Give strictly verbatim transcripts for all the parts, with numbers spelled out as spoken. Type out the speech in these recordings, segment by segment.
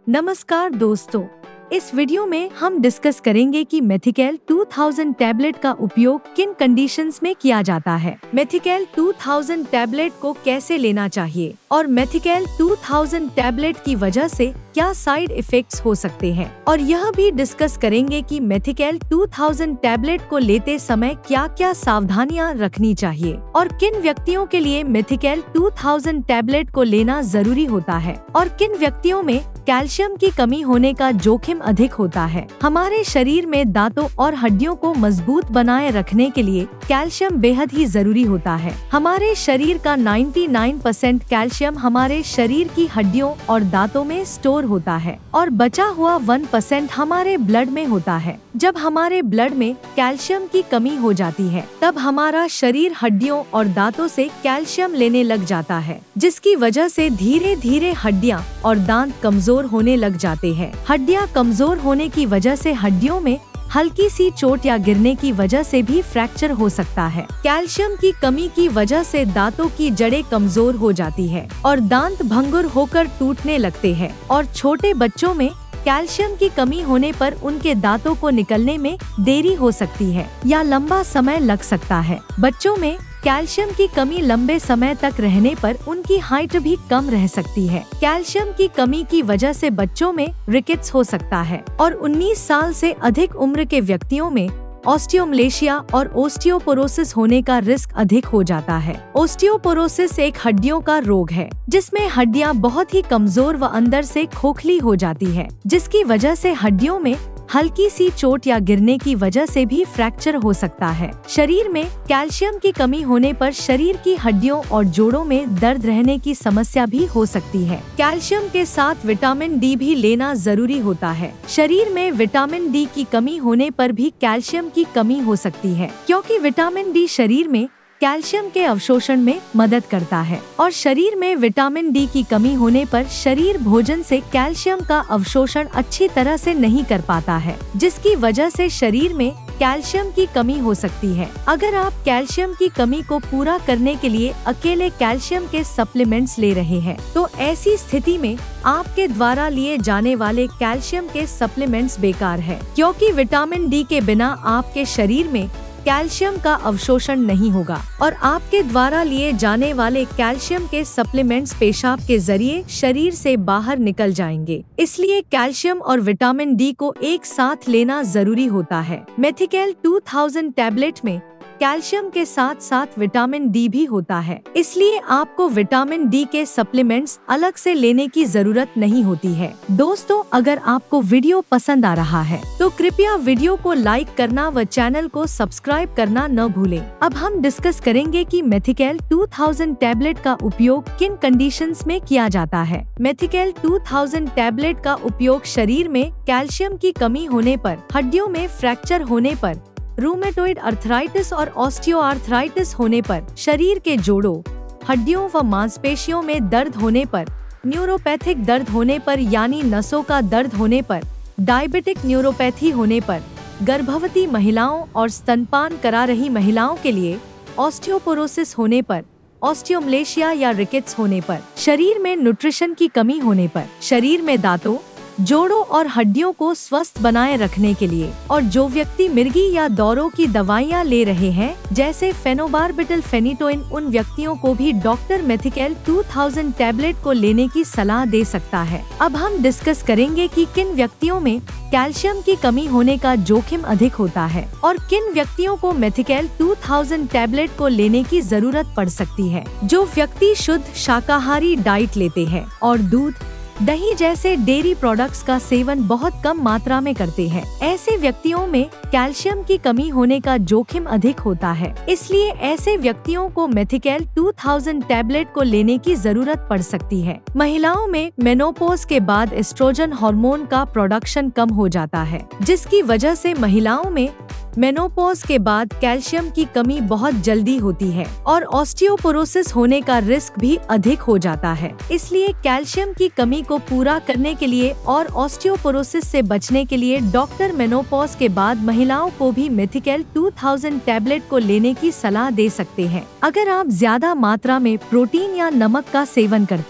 नमस्कार दोस्तों, इस वीडियो में हम डिस्कस करेंगे कि मेथिकेल दो हज़ार टैबलेट का उपयोग किन कंडीशंस में किया जाता है, मेथिकेल दो हज़ार टैबलेट को कैसे लेना चाहिए और मेथिकेल दो हज़ार टैबलेट की वजह से क्या साइड इफेक्ट्स हो सकते हैं, और यह भी डिस्कस करेंगे कि मेथिकेल दो हज़ार टैबलेट को लेते समय क्या क्या सावधानियां रखनी चाहिए और किन व्यक्तियों के लिए मेथिकेल दो हज़ार टैबलेट को लेना जरूरी होता है और किन व्यक्तियों में कैल्शियम की कमी होने का जोखिम अधिक होता है। हमारे शरीर में दांतों और हड्डियों को मजबूत बनाए रखने के लिए कैल्शियम बेहद ही जरूरी होता है। हमारे शरीर का निन्यानवे परसेंट कैल्शियम हमारे शरीर की हड्डियों और दांतों में स्टोर होता है और बचा हुआ एक परसेंट हमारे ब्लड में होता है। जब हमारे ब्लड में कैल्शियम की कमी हो जाती है तब हमारा शरीर हड्डियों और दांतों से कैल्शियम लेने लग जाता है, जिसकी वजह से धीरे धीरे हड्डियां और दांत कमजोर होने लग जाते हैं। हड्डियां कमजोर होने की वजह से हड्डियों में हल्की सी चोट या गिरने की वजह से भी फ्रैक्चर हो सकता है। कैल्शियम की कमी की वजह से दांतों की जड़ें कमजोर हो जाती है और दांत भंगुर होकर टूटने लगते हैं और छोटे बच्चों में कैल्शियम की कमी होने पर उनके दांतों को निकलने में देरी हो सकती है या लंबा समय लग सकता है। बच्चों में कैल्शियम की कमी लंबे समय तक रहने पर उनकी हाइट भी कम रह सकती है। कैल्शियम की कमी की वजह से बच्चों में रिकेट्स हो सकता है और उन्नीस साल से अधिक उम्र के व्यक्तियों में ऑस्टियोमलेशिया और ओस्टियोपोरोसिस होने का रिस्क अधिक हो जाता है। ओस्टियोपोरोसिस एक हड्डियों का रोग है जिसमें हड्डियां बहुत ही कमजोर व अंदर से खोखली हो जाती है, जिसकी वजह से हड्डियों में हल्की सी चोट या गिरने की वजह से भी फ्रैक्चर हो सकता है। शरीर में कैल्शियम की कमी होने पर शरीर की हड्डियों और जोड़ों में दर्द रहने की समस्या भी हो सकती है। कैल्शियम के साथ विटामिन डी भी लेना जरूरी होता है। शरीर में विटामिन डी की कमी होने पर भी कैल्शियम की कमी हो सकती है, क्योंकि विटामिन डी शरीर में कैल्शियम के अवशोषण में मदद करता है और शरीर में विटामिन डी की कमी होने पर शरीर भोजन से कैल्शियम का अवशोषण अच्छी तरह से नहीं कर पाता है, जिसकी वजह से शरीर में कैल्शियम की कमी हो सकती है। अगर आप कैल्शियम की कमी को पूरा करने के लिए अकेले कैल्शियम के सप्लीमेंट्स ले रहे हैं तो ऐसी स्थिति में आपके द्वारा लिए जाने वाले कैल्शियम के सप्लीमेंट्स बेकार है, क्योंकि विटामिन डी के बिना आपके शरीर में कैल्शियम का अवशोषण नहीं होगा और आपके द्वारा लिए जाने वाले कैल्शियम के सप्लीमेंट्स पेशाब के जरिए शरीर से बाहर निकल जाएंगे। इसलिए कैल्शियम और विटामिन डी को एक साथ लेना जरूरी होता है। मेथिकेल दो हज़ार टैबलेट में कैल्शियम के साथ साथ विटामिन डी भी होता है, इसलिए आपको विटामिन डी के सप्लीमेंट्स अलग से लेने की जरूरत नहीं होती है। दोस्तों, अगर आपको वीडियो पसंद आ रहा है तो कृपया वीडियो को लाइक करना व चैनल को सब्सक्राइब करना न भूलें। अब हम डिस्कस करेंगे कि मेथिकेल दो हज़ार टैबलेट का उपयोग किन कंडीशंस में किया जाता है। मेथिकेल दो हज़ार टैबलेट का उपयोग शरीर में कैल्शियम की कमी होने पर, हड्डियों में फ्रैक्चर होने पर, रूमेटोइड अर्थराइटिस और ऑस्टियोआर्थराइटिस होने पर, शरीर के जोड़ों, हड्डियों व मांसपेशियों में दर्द होने पर, न्यूरोपैथिक दर्द होने पर यानी नसों का दर्द होने पर, डायबिटिक न्यूरोपैथी होने पर, गर्भवती महिलाओं और स्तनपान करा रही महिलाओं के लिए ऑस्टियोपोरोसिस होने पर, ऑस्टियोमलेशिया या रिकेट्स होने पर, शरीर में न्यूट्रिशन की कमी होने पर, शरीर में दांतों, जोड़ों और हड्डियों को स्वस्थ बनाए रखने के लिए, और जो व्यक्ति मिर्गी या दौरों की दवाइयाँ ले रहे हैं जैसे फेनोबारबिटल फेनिटोइन, उन व्यक्तियों को भी डॉक्टर मेथिकेल दो हज़ार टैबलेट को लेने की सलाह दे सकता है। अब हम डिस्कस करेंगे कि किन व्यक्तियों में कैल्शियम की कमी होने का जोखिम अधिक होता है और किन व्यक्तियों को मेथिकेल दो हज़ार टैबलेट को लेने की जरूरत पड़ सकती है। जो व्यक्ति शुद्ध शाकाहारी डाइट लेते हैं और दूध, दही जैसे डेयरी प्रोडक्ट्स का सेवन बहुत कम मात्रा में करते हैं, ऐसे व्यक्तियों में कैल्शियम की कमी होने का जोखिम अधिक होता है। इसलिए ऐसे व्यक्तियों को मेथिकेल दो हज़ार टैबलेट को लेने की जरूरत पड़ सकती है। महिलाओं में मेनोपॉज के बाद एस्ट्रोजन हार्मोन का प्रोडक्शन कम हो जाता है, जिसकी वजह से महिलाओं में मेनोपॉज के बाद कैल्शियम की कमी बहुत जल्दी होती है और ऑस्टियोपोरोसिस होने का रिस्क भी अधिक हो जाता है। इसलिए कैल्शियम की कमी को पूरा करने के लिए और ऑस्टियोपोरोसिस से बचने के लिए डॉक्टर मेनोपॉज के बाद महिलाओं को भी मेथिकेल दो हज़ार टैबलेट को लेने की सलाह दे सकते हैं। अगर आप ज्यादा मात्रा में प्रोटीन या नमक का सेवन करते हैं तो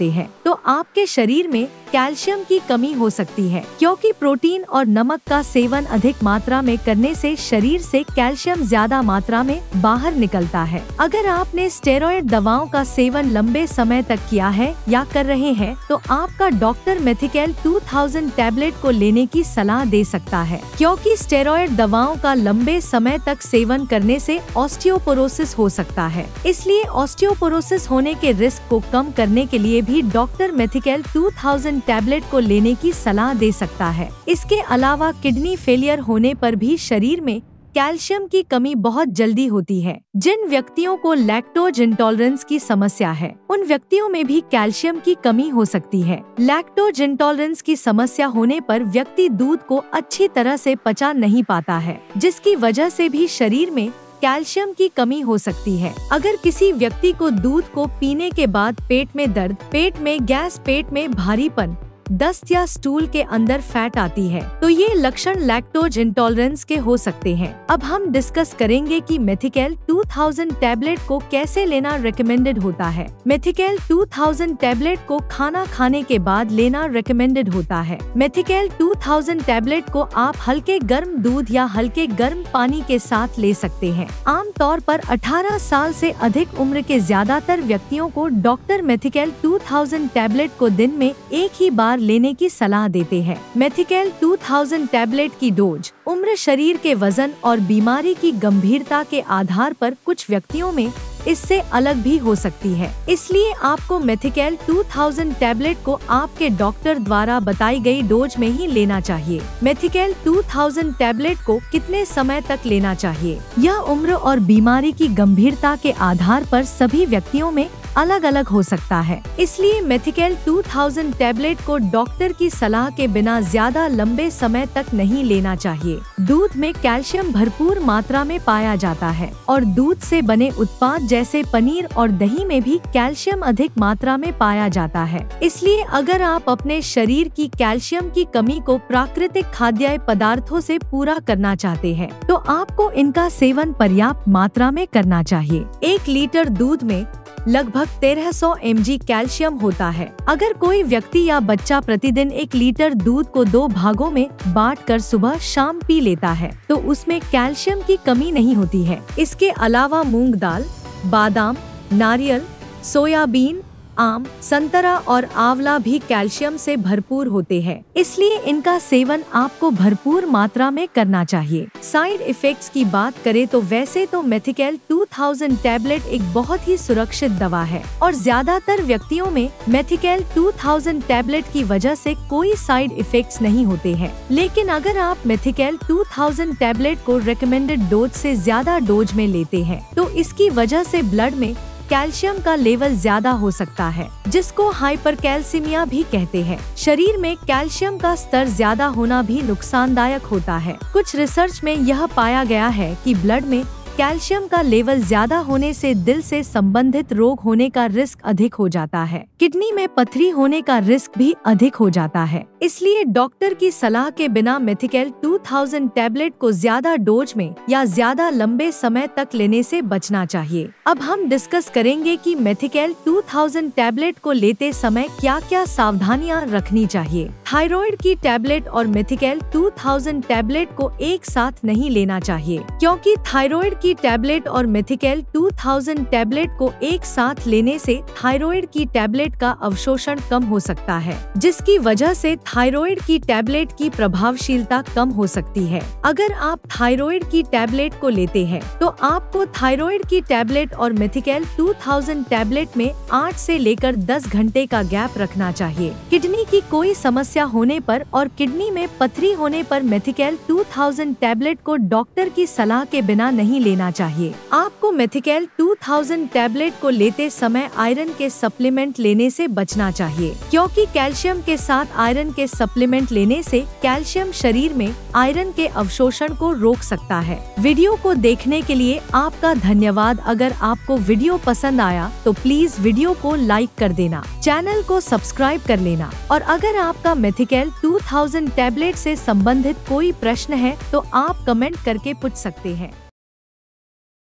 तो आपके शरीर में कैल्शियम की कमी हो सकती है, क्योंकि प्रोटीन और नमक का सेवन अधिक मात्रा में करने से शरीर से कैल्शियम ज्यादा मात्रा में बाहर निकलता है। अगर आपने स्टेरॉयड दवाओं का सेवन लंबे समय तक किया है या कर रहे हैं, तो आपका doctor Methycal two thousand tablet को लेने की सलाह दे सकता है, क्योंकि स्टेरॉयड दवाओं का लंबे समय तक सेवन करने से ऑस्टियोपोरोसिस हो सकता है। इसलिए ऑस्टियोपोरोसिस होने के रिस्क को कम करने के लिए भी doctor Methycal two thousand tablet को लेने की सलाह दे सकता है। इसके अलावा किडनी फेलियर होने पर भी शरीर में कैल्शियम की कमी बहुत जल्दी होती है। जिन व्यक्तियों को लैक्टोज इंटॉलरेंस की समस्या है, उन व्यक्तियों में भी कैल्शियम की कमी हो सकती है। लैक्टोज इंटॉलरेंस की समस्या होने पर व्यक्ति दूध को अच्छी तरह से पचा नहीं पाता है, जिसकी वजह से भी शरीर में कैल्शियम की कमी हो सकती है। अगर किसी व्यक्ति को दूध को पीने के बाद पेट में दर्द, पेट में गैस, पेट में भारीपन, दस्त या स्टूल के अंदर फैट आती है, तो ये लक्षण लैक्टोज इंटॉलरेंस के हो सकते हैं। अब हम डिस्कस करेंगे कि मेथिकेल टू थाउज़ेंड टैबलेट को कैसे लेना रिकमेंडेड होता है। मेथिकेल टू थाउज़ेंड टैबलेट को खाना खाने के बाद लेना रिकमेंडेड होता है। मेथिकेल टू थाउज़ेंड टैबलेट को आप हल्के गर्म दूध या हल्के गर्म पानी के साथ ले सकते हैं। आमतौर पर अठारह साल से अधिक उम्र के ज्यादातर व्यक्तियों को doctor Methycal two thousand tablet को दिन में एक ही बार लेने की सलाह देते हैं। मेथिकेल टू थाउज़ेंड टैबलेट की डोज उम्र, शरीर के वजन और बीमारी की गंभीरता के आधार पर कुछ व्यक्तियों में इससे अलग भी हो सकती है। इसलिए आपको मेथिकेल टू थाउज़ेंड टैबलेट को आपके डॉक्टर द्वारा बताई गई डोज में ही लेना चाहिए। मेथिकेल टू थाउज़ेंड टैबलेट को कितने समय तक लेना चाहिए, यह उम्र और बीमारी की गंभीरता के आधार पर सभी व्यक्तियों में अलग अलग हो सकता है। इसलिए मेथिकेल टू थाउज़ेंड टैबलेट को डॉक्टर की सलाह के बिना ज्यादा लंबे समय तक नहीं लेना चाहिए। दूध में कैल्शियम भरपूर मात्रा में पाया जाता है और दूध से बने उत्पाद जैसे पनीर और दही में भी कैल्शियम अधिक मात्रा में पाया जाता है। इसलिए अगर आप अपने शरीर की कैल्शियम की कमी को प्राकृतिक खाद्य पदार्थों से पूरा करना चाहते हैं, तो आपको इनका सेवन पर्याप्त मात्रा में करना चाहिए। एक लीटर दूध में लगभग तेरह सौ एम जी कैल्शियम होता है। अगर कोई व्यक्ति या बच्चा प्रतिदिन एक लीटर दूध को दो भागों में बांटकर सुबह शाम पी लेता है, तो उसमें कैल्शियम की कमी नहीं होती है। इसके अलावा मूंग दाल, बादाम, नारियल, सोयाबीन, आम, संतरा और आंवला भी कैल्शियम से भरपूर होते हैं। इसलिए इनका सेवन आपको भरपूर मात्रा में करना चाहिए। साइड इफेक्ट्स की बात करें तो वैसे तो मेथिकेल टू थाउज़ेंड टैबलेट एक बहुत ही सुरक्षित दवा है और ज्यादातर व्यक्तियों में मेथिकेल टू थाउज़ेंड टैबलेट की वजह से कोई साइड इफेक्ट्स नहीं होते हैं। लेकिन अगर आप मेथिकेल टू थाउज़ेंड टैबलेट को रिकमेंडेड डोज से ज्यादा डोज में लेते हैं, तो इसकी वजह से ब्लड में कैल्शियम का लेवल ज्यादा हो सकता है, जिसको हाइपरकैल्सीमिया भी कहते हैं। शरीर में कैल्शियम का स्तर ज्यादा होना भी नुकसानदायक होता है। कुछ रिसर्च में यह पाया गया है कि ब्लड में कैल्शियम का लेवल ज्यादा होने से दिल से संबंधित रोग होने का रिस्क अधिक हो जाता है। किडनी में पथरी होने का रिस्क भी अधिक हो जाता है। इसलिए डॉक्टर की सलाह के बिना मेथिकेल टू थाउज़ेंड टैबलेट को ज्यादा डोज में या ज्यादा लंबे समय तक लेने से बचना चाहिए। अब हम डिस्कस करेंगे कि मेथिकेल टू थाउज़ेंड टैबलेट को लेते समय क्या क्या सावधानियां रखनी चाहिए। थायराइड की टैबलेट और मेथिकेल टू थाउज़ेंड टैबलेट को एक साथ नहीं लेना चाहिए, क्योंकि थायराइड की टैबलेट और मेथिकेल टू थाउज़ेंड टैबलेट को एक साथ लेने से थायराइड की टैबलेट का अवशोषण कम हो सकता है, जिसकी वजह से थायराइड की टैबलेट की प्रभावशीलता कम हो सकती है। अगर आप थायराइड की टैबलेट को लेते हैं, तो आपको थायराइड की टैबलेट और मेथिकेल टू थाउज़ेंड टैबलेट में आठ से लेकर दस घंटे का गैप रखना चाहिए। किडनी की कोई समस्या होने पर और किडनी में पथरी होने पर मेथिकेल टू थाउज़ेंड टैबलेट को डॉक्टर की सलाह के बिना नहीं लेना चाहिए। आपको मेथिकेल टू थाउज़ेंड टैबलेट को लेते समय आयरन के सप्लीमेंट लेने से बचना चाहिए, क्योंकि कैल्शियम के साथ आयरन के सप्लीमेंट लेने से कैल्शियम शरीर में आयरन के अवशोषण को रोक सकता है। वीडियो को देखने के लिए आपका धन्यवाद। अगर आपको वीडियो पसंद आया तो प्लीज वीडियो को लाइक कर देना, चैनल को सब्सक्राइब कर लेना और अगर आपका मेथिकेल टू थाउज़ेंड टैबलेट से संबंधित कोई प्रश्न है तो आप कमेंट करके पूछ सकते हैं।